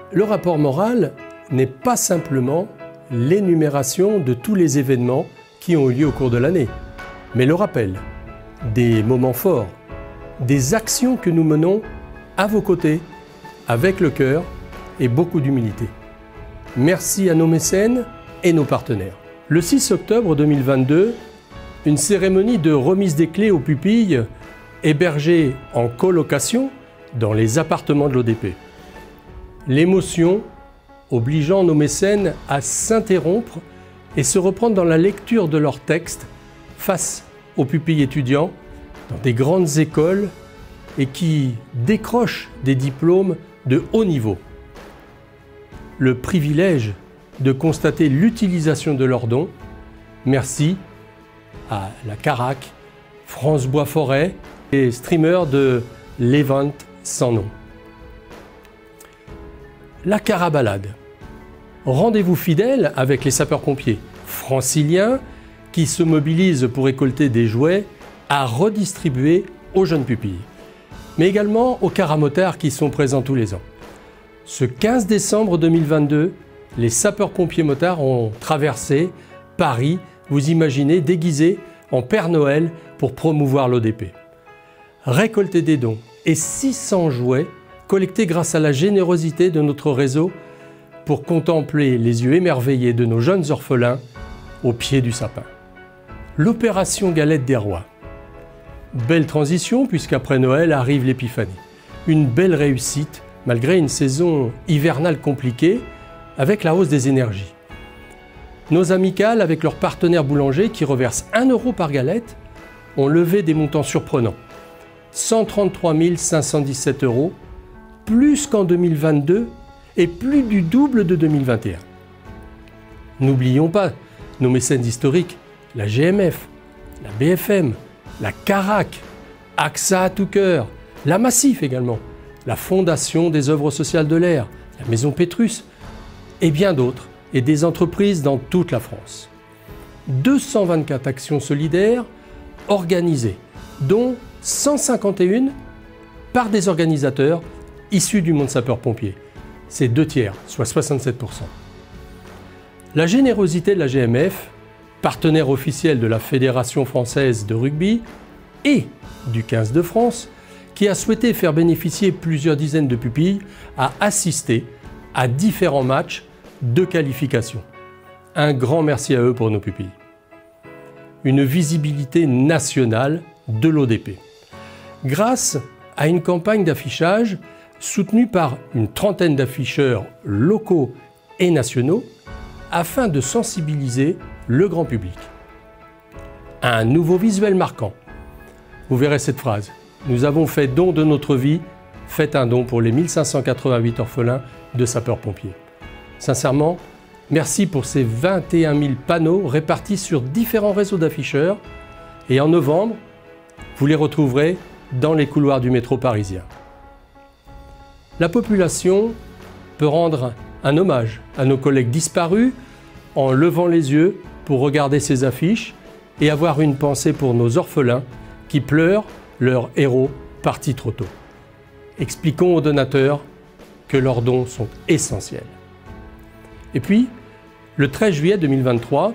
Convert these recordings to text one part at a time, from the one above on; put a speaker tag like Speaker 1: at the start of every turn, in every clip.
Speaker 1: Le rapport moral n'est pas simplement l'énumération de tous les événements qui ont eu lieu au cours de l'année, mais le rappel des moments forts, des actions que nous menons à vos côtés, avec le cœur et beaucoup d'humilité. Merci à nos mécènes et nos partenaires. Le 6 octobre 2022, une cérémonie de remise des clés aux pupilles hébergées en colocation dans les appartements de l'ODP. L'émotion obligeant nos mécènes à s'interrompre et se reprendre dans la lecture de leurs textes face aux pupilles étudiants dans des grandes écoles et qui décrochent des diplômes de haut niveau. Le privilège de constater l'utilisation de leurs dons, merci à la Carac, France Bois Forêt et streamers de l'Event sans nom. La Carabalade. Rendez-vous fidèle avec les sapeurs-pompiers franciliens qui se mobilisent pour récolter des jouets à redistribuer aux jeunes pupilles, mais également aux caramotards qui sont présents tous les ans. Ce 15 décembre 2022, les sapeurs-pompiers motards ont traversé Paris, vous imaginez, déguisés en Père Noël pour promouvoir l'ODP. Récolter des dons et 600 jouets collectés grâce à la générosité de notre réseau pour contempler les yeux émerveillés de nos jeunes orphelins au pied du sapin. L'opération Galette des Rois. Belle transition puisqu'après Noël arrive l'Épiphanie. Une belle réussite malgré une saison hivernale compliquée avec la hausse des énergies. Nos amicales avec leurs partenaires boulangers qui reversent 1 € par galette ont levé des montants surprenants. 133 517 €, plus qu'en 2022 et plus du double de 2021. N'oublions pas nos mécènes historiques, la GMF, la BFM, la Carac, AXA à tout cœur, la Massif également, la Fondation des œuvres sociales de l'air, la Maison Pétrus et bien d'autres, et des entreprises dans toute la France. 224 actions solidaires organisées, dont 151 par des organisateurs issus du monde sapeur-pompier. C'est 2/3, soit 67%. La générosité de la GMF, partenaire officiel de la Fédération française de rugby et du 15 de France, qui a souhaité faire bénéficier plusieurs dizaines de pupilles, a assisté à différents matchs de qualification. Un grand merci à eux pour nos pupilles. Une visibilité nationale de l'ODP. Grâce à une campagne d'affichage soutenue par une trentaine d'afficheurs locaux et nationaux afin de sensibiliser le grand public. Un nouveau visuel marquant. Vous verrez cette phrase. Nous avons fait don de notre vie, faites un don pour les 1588 orphelins de sapeurs-pompiers. Sincèrement, merci pour ces 21 000 panneaux répartis sur différents réseaux d'afficheurs et en novembre, vous les retrouverez dans les couloirs du métro parisien. La population peut rendre un hommage à nos collègues disparus en levant les yeux pour regarder ces affiches et avoir une pensée pour nos orphelins qui pleurent leurs héros partis trop tôt. Expliquons aux donateurs que leurs dons sont essentiels. Et puis, le 13 juillet 2023,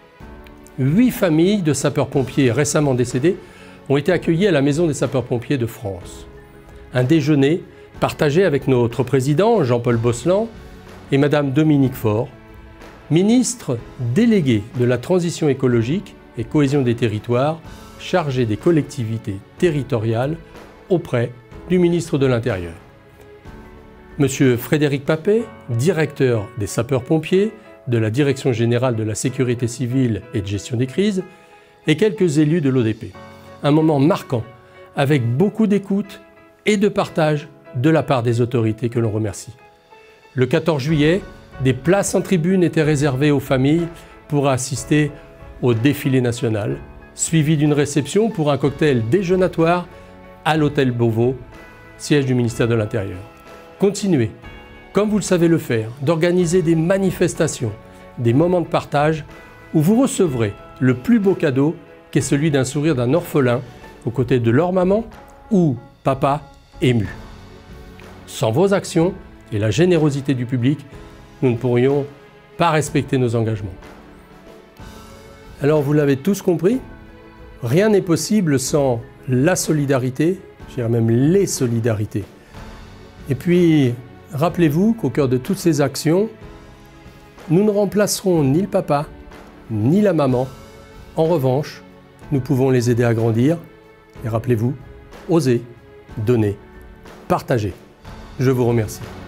Speaker 1: 8 familles de sapeurs-pompiers récemment décédés ont été accueillies à la Maison des sapeurs-pompiers de France. Un déjeuner partagé avec notre président Jean-Paul Bosselan et Madame Dominique Faure, ministre déléguée de la transition écologique et cohésion des territoires, chargée des collectivités territoriales auprès du ministre de l'Intérieur. Monsieur Frédéric Papet, directeur des sapeurs-pompiers, de la Direction générale de la sécurité civile et de gestion des crises, et quelques élus de l'ODP. Un moment marquant, avec beaucoup d'écoute et de partage de la part des autorités que l'on remercie. Le 14 juillet, des places en tribune étaient réservées aux familles pour assister au défilé national, suivi d'une réception pour un cocktail déjeunatoire à l'hôtel Beauvau, siège du ministère de l'Intérieur. Continuez, comme vous le savez le faire, d'organiser des manifestations, des moments de partage où vous recevrez le plus beau cadeau qu'est celui d'un sourire d'un orphelin aux côtés de leur maman ou papa ému. Sans vos actions, et la générosité du public, nous ne pourrions pas respecter nos engagements. Alors vous l'avez tous compris, rien n'est possible sans la solidarité, je dirais même les solidarités. Et puis, rappelez-vous qu'au cœur de toutes ces actions, nous ne remplacerons ni le papa, ni la maman. En revanche, nous pouvons les aider à grandir. Et rappelez-vous, osez, donnez, partagez. Je vous remercie.